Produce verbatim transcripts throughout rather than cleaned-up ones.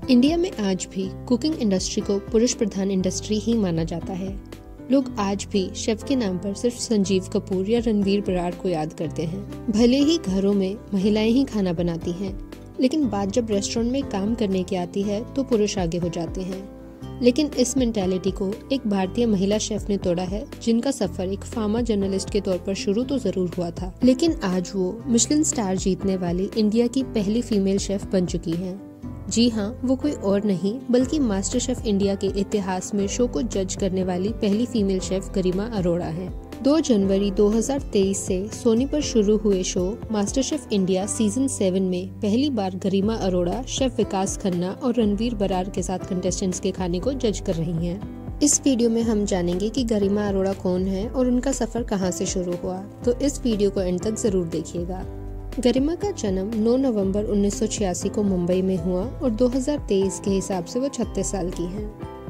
India में आज भी कुकिंग इंडस्ट्री को पुरुष प्रधान इंडस्ट्री ही माना जाता है। लोग आज भी शेफ के नाम पर सिर्फ संजीव कपूर या रणवीर बरार को याद करते हैं। भले ही घरों में महिलाएं ही खाना बनाती हैं, लेकिन बात जब रेस्टोरेंट में काम करने की आती है तो पुरुष आगे हो जाते हैं। लेकिन इस मेंटालिटी को एक भारतीय महिला शेफ ने तोड़ा है, जिनका सफर एक फार्मा जर्नलिस्ट के तौर पर शुरू तो जरूर हुआ था, लेकिन आज वो मिशेलिन स्टार जीतने वाली इंडिया की पहली फीमेल शेफ बन चुकी हैं। जी हाँ, वो कोई और नहीं बल्कि मास्टर शेफ इंडिया के इतिहास में शो को जज करने वाली पहली फीमेल शेफ गरिमा अरोड़ा है। दो जनवरी दो हज़ार तेईस से सोनी पर शुरू हुए show MasterChef India season seven में पहली बार गरिमा अरोड़ा शेफ विकास खन्ना और रणवीर बरार के साथ कंटेस्टेंट्स के खाने को जज कर रही हैं। इस वीडियो में हम जानेंगे कि गरिमा अरोड़ा कौन है और उनका सफर कहां से शुरू हुआ, तो इस वीडियो को एंड तक जरूर देखिएगा। गरिमा का जन्म नौ नवंबर उन्नीस सौ छियासी को मुंबई में हुआ और दो हज़ार तेईस के हिसाब से वो छत्तीस साल की हैं।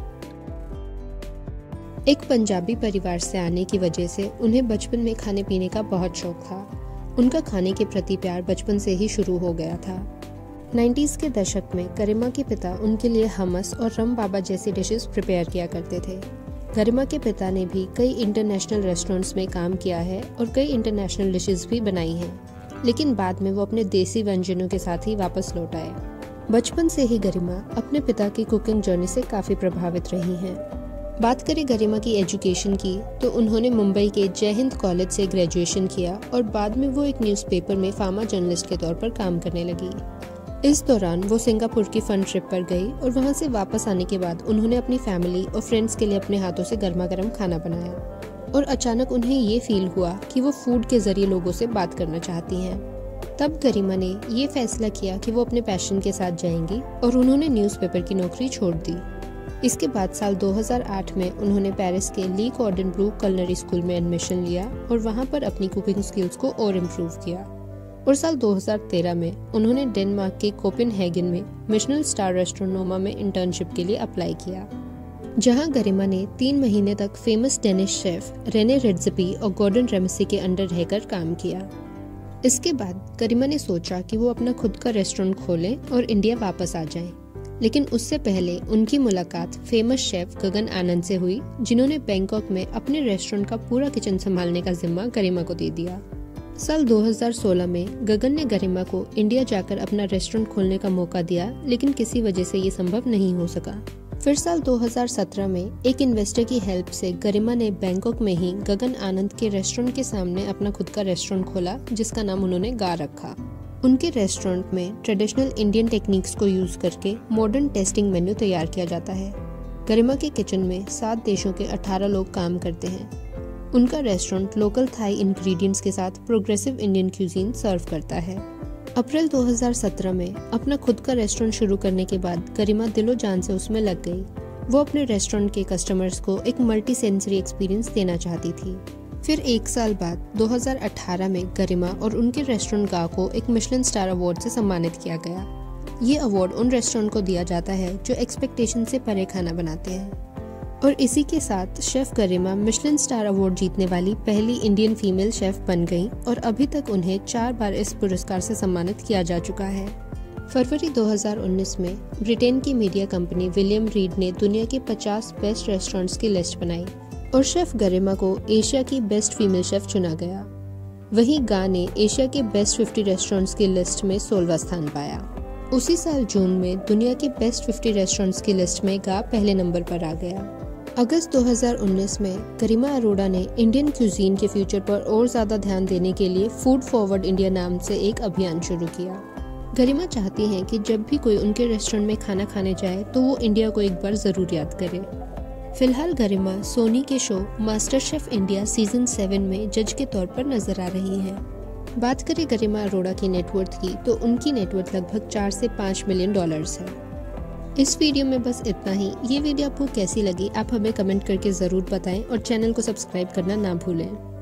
एक पंजाबी परिवार से आने की वजह से उन्हें बचपन में खाने पीने का बहुत शौक था। उनका खाने के प्रति प्यार बचपन से ही शुरू हो गया था। नाइन्टीज के दशक में गरिमा के पिता उनके लिए हमस और रम बाबा जैसी डिशेस प्रिपेयर किया करते थे। गरिमा के पिता ने भी कई इंटरनेशनल रेस्टोरेंट्स में काम किया है और कई इंटरनेशनल डिशेस भी बनाई हैं, लेकिन बाद में वो अपने देसी व्यंजनों के साथ ही वापस लौट आए। बचपन से ही गरिमा अपने पिता की कुकिंग जर्नी से काफी प्रभावित रही हैं। बात करें गरिमा की एजुकेशन की, तो उन्होंने मुंबई के जय हिंद कॉलेज से ग्रेजुएशन किया और बाद में वो एक न्यूज़पेपर में फार्मा जर्नलिस्ट के तौर पर काम करने लगी। इस दौरान वो सिंगापुर की फन ट्रिप पर गई और वहाँ से वापस आने के बाद उन्होंने अपनी फैमिली और फ्रेंड्स के लिए अपने हाथों से गर्मा गर्म खाना बनाया और अचानक उन्हें ये फील हुआ कि वो फूड के जरिए लोगों से बात करना चाहती हैं। तब गरिमा ने ये फैसला किया कि वो अपने पैशन के साथ जाएंगी और उन्होंने न्यूज़पेपर की नौकरी छोड़ दी। इसके बाद साल दो हज़ार आठ में उन्होंने पेरिस के Le Cordon Bleu culinary school में एडमिशन लिया और वहाँ पर अपनी कुकिंग स्किल्स को और इम्प्रूव किया। और साल दो हज़ार तेरह में उन्होंने डेनमार्क के कोपेनहेगन में मिशेलिन स्टार रेस्टोरेंट नोमा में इंटर्नशिप के लिए अप्लाई किया, जहां गरिमा ने तीन महीने तक famous Danish chef Rene Redzepi और गॉर्डन रेमसी के अंडर रहकर काम किया। इसके बाद गरिमा ने सोचा कि वो अपना खुद का रेस्टोरेंट खोलें और इंडिया वापस आ जाएं, लेकिन उससे पहले उनकी मुलाकात फेमस शेफ गगन आनंद से हुई, जिन्होंने बैंकॉक में अपने रेस्टोरेंट का पूरा किचन संभालने का जिम्मा गरिमा को दे दिया। साल दो हज़ार सोलह में गगन ने गरिमा को इंडिया जाकर अपना रेस्टोरेंट खोलने का मौका दिया, लेकिन किसी वजह से ये संभव नहीं हो सका। फिर साल दो हज़ार सत्रह में एक इन्वेस्टर की हेल्प से गरिमा ने बैंकॉक में ही गगन आनंद के रेस्टोरेंट के सामने अपना खुद का रेस्टोरेंट खोला, जिसका नाम उन्होंने गा रखा। उनके रेस्टोरेंट में ट्रेडिशनल इंडियन टेक्निक्स को यूज करके मॉडर्न टेस्टिंग मेन्यू तैयार किया जाता है। गरिमा के किचन में सात देशों के अठारह लोग काम करते हैं। उनका रेस्टोरेंट लोकल थाई इंग्रेडिएंट्स के साथ प्रोग्रेसिव इंडियन क्यूजीन सर्व करता है। अप्रैल दो हज़ार सत्रह में अपना खुद का रेस्टोरेंट शुरू करने के बाद गरिमा दिलो जान से उसमें लग गई। वो अपने रेस्टोरेंट के कस्टमर्स को एक मल्टी सेंसरी एक्सपीरियंस देना चाहती थी। फिर एक साल बाद दो हज़ार अठारह में गरिमा और उनके रेस्टोरेंट गा को एक मिशेलिन स्टार अवार्ड से सम्मानित किया गया। ये अवार्ड उन रेस्टोरेंट को दिया जाता है जो एक्सपेक्टेशन से परे खाना बनाते हैं। और इसी के साथ chef Garima Michelin star award जीतने वाली पहली इंडियन फीमेल शेफ बन गई और अभी तक उन्हें चार बार इस पुरस्कार से सम्मानित किया जा चुका है। फरवरी दो हज़ार उन्नीस में ब्रिटेन की मीडिया कंपनी विलियम रीड ने दुनिया के पचास बेस्ट रेस्टोरेंट्स की लिस्ट बनाई और शेफ गरिमा को एशिया की बेस्ट फीमेल शेफ चुना गया। वहीं गा ने एशिया के बेस्ट पचास रेस्टोरेंट्स की लिस्ट में सोलहवां स्थान पाया। उसी साल जून में दुनिया के बेस्ट पचास रेस्टोरेंट्स की लिस्ट में गा पहले नंबर पर आ गया। अगस्त दो हज़ार उन्नीस में गरिमा अरोड़ा ने इंडियन क्यूजीन के फ्यूचर पर और ज्यादा ध्यान देने के लिए फूड फॉरवर्ड इंडिया नाम से एक अभियान शुरू किया। गरिमा चाहती हैं कि जब भी कोई उनके रेस्टोरेंट में खाना खाने जाए तो वो इंडिया को एक बार जरूर याद करे। फिलहाल गरिमा सोनी के show MasterChef India season seven में जज के तौर पर नजर आ रही हैं। बात करें गरिमा अरोड़ा की नेटवर्थ की, तो उनकी नेटवर्थ लगभग चार से पाँच मिलियन डॉलर्स है। इस वीडियो में बस इतना ही। ये वीडियो आपको कैसी लगी आप हमें कमेंट करके ज़रूर बताएं और चैनल को सब्सक्राइब करना ना भूलें।